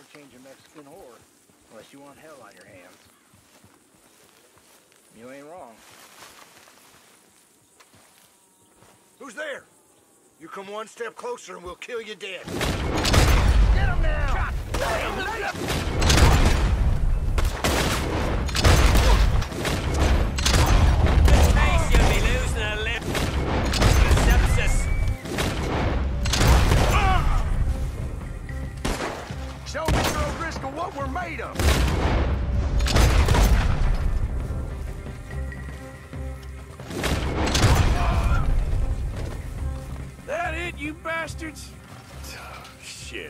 change a Mexican whore, unless you want hell on your hands. You ain't wrong. Who's there? You come one step closer and we'll kill you dead. Get him now! God damn, This pace, you'll be losing a lip. Sepsis. Show Mr. O'Driscoll what we're made of. That it, you bastards? Oh, shit.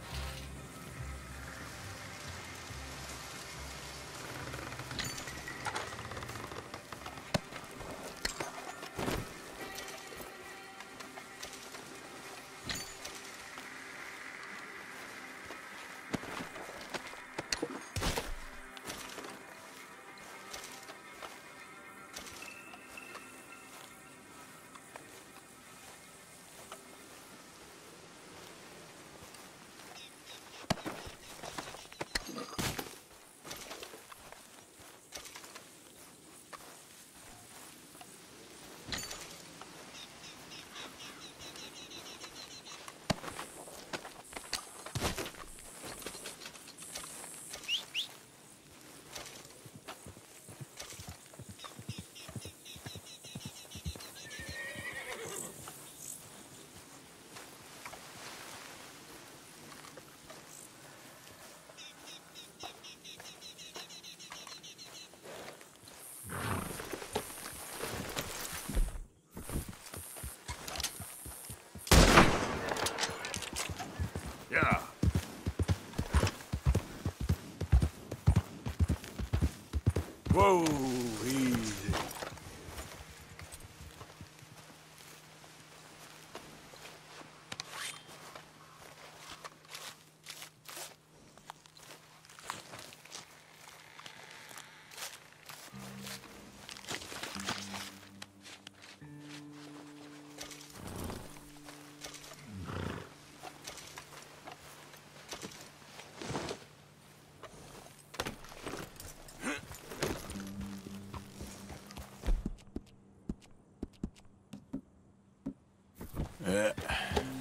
Yeah. Whoa, easy. Yeah.